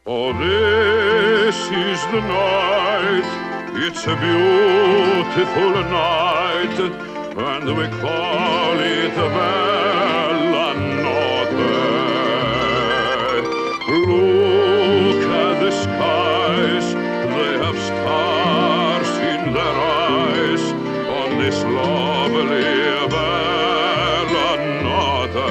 Oh, this is the night, it's a beautiful night, and we call it Belle notte. Look at the skies, they have stars in their eyes, on this lovely Belle notte.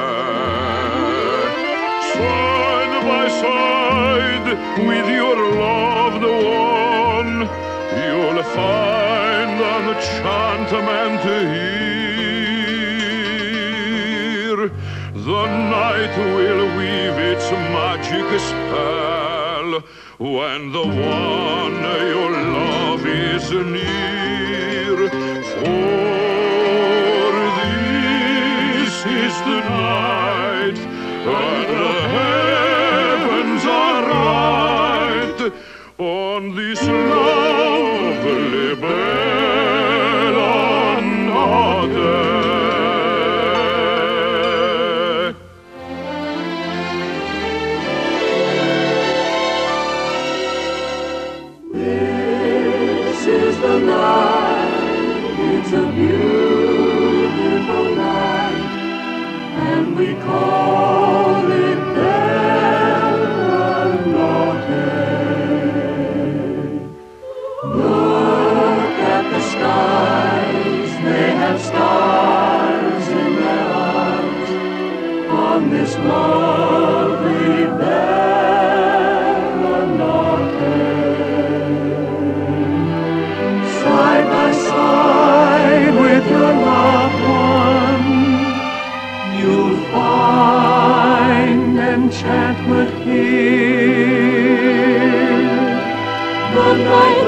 Side by side with your loved one, you'll find an enchantment here. The night will weave its magic spell when the one you love is near. For this is the night, and the heavens are right on this lovely Belle notte. This is the night, it's a beautiful night, and we call it Belle notte. Look at the skies, they have stars in their eyes, on this lovely Belle notte. Side by side with your loved one, you'll find enchantment here. The night